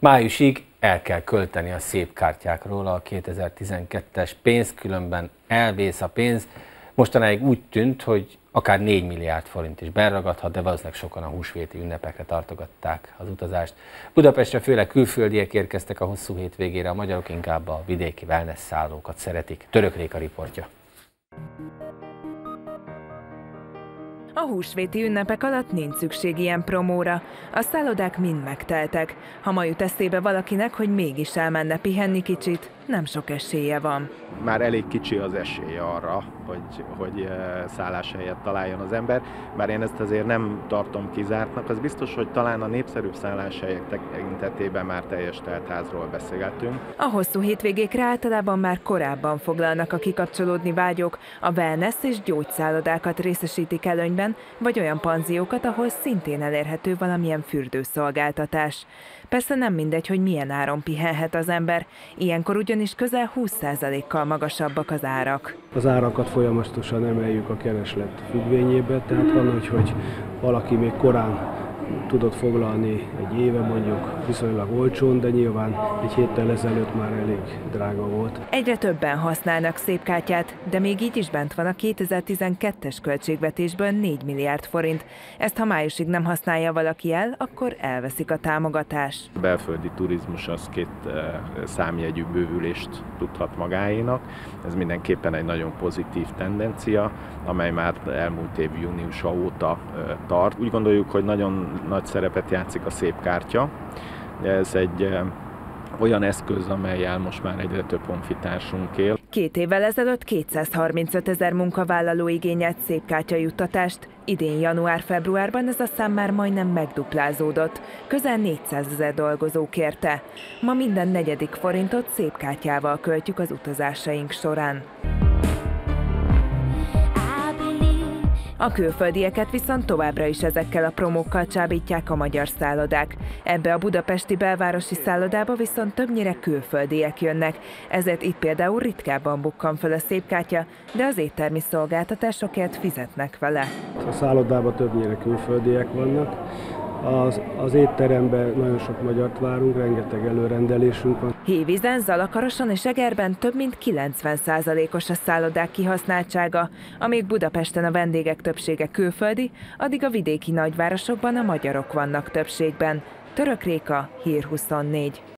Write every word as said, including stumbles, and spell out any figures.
Májusig el kell költeni a szép kártyákról a kétezer-tizenkettes pénz, különben elvész a pénz. Mostanáig úgy tűnt, hogy akár négy milliárd forint is beragadhat, de valószínűleg sokan a húsvéti ünnepekre tartogatták az utazást. Budapestre főleg külföldiek érkeztek a hosszú hétvégére, a magyarok inkább a vidéki wellness szállókat szeretik. Török Réka riportja. A húsvéti ünnepek alatt nincs szükség ilyen promóra. A szállodák mind megteltek. Ha ma jut eszébe valakinek, hogy mégis elmenne pihenni kicsit, nem sok esélye van. Már elég kicsi az esélye arra, hogy, hogy szálláshelyet találjon az ember. Bár én ezt azért nem tartom kizártnak, az biztos, hogy talán a népszerűbb szálláshelyek tekintetében már teljes teltházról beszélgetünk. A hosszú hétvégékre általában már korábban foglalnak a kikapcsolódni vágyók, a wellness és gyógyszállodákat részesítik előnyben, vagy olyan panziókat, ahol szintén elérhető valamilyen fürdőszolgáltatás. Persze nem mindegy, hogy milyen áron pihenhet az ember, ilyenkor ugyanis közel húsz százalékkal magasabbak az árak. Az árakat folyamatosan emeljük a kereslet függvényébe, tehát van úgy, hogy valaki még korán tudott foglalni egy éve mondjuk viszonylag olcsón, de nyilván egy héttel ezelőtt már elég drága volt. Egyre többen használnak szép kártyát, de még így is bent van a kétezer-tizenkettes költségvetésből négy milliárd forint. Ezt ha májusig nem használja valaki el, akkor elveszik a támogatást. A belföldi turizmus az két számjegyű bővülést tudhat magáénak. Ez mindenképpen egy nagyon pozitív tendencia, amely már elmúlt év júniusa óta tart. Úgy gondoljuk, hogy nagyon nagy szerepet játszik a szép kártya. Ez egy olyan eszköz, amellyel most már egyre több honfitársunk él. Két évvel ezelőtt kétszázharmincöt ezer munkavállaló igényelt szép kártya juttatást. Idén január-februárban ez a szám már majdnem megduplázódott. Közel négyszázezer dolgozó kérte. Ma minden negyedik forintot szép kártyával költjük az utazásaink során. A külföldieket viszont továbbra is ezekkel a promókkal csábítják a magyar szállodák. Ebbe a budapesti belvárosi szállodába viszont többnyire külföldiek jönnek, ezért itt például ritkábban bukkan fel a szép kártya, de az éttermi szolgáltatásokért fizetnek vele. A szállodában többnyire külföldiek vannak. Az, az étteremben nagyon sok magyart várunk, rengeteg előrendelésünk van. Hévízen, Zalakaroson és Egerben több mint kilencven százalékos a szállodák kihasználtsága. Amíg Budapesten a vendégek többsége külföldi, addig a vidéki nagyvárosokban a magyarok vannak többségben. Török Réka, Hír huszonnégy.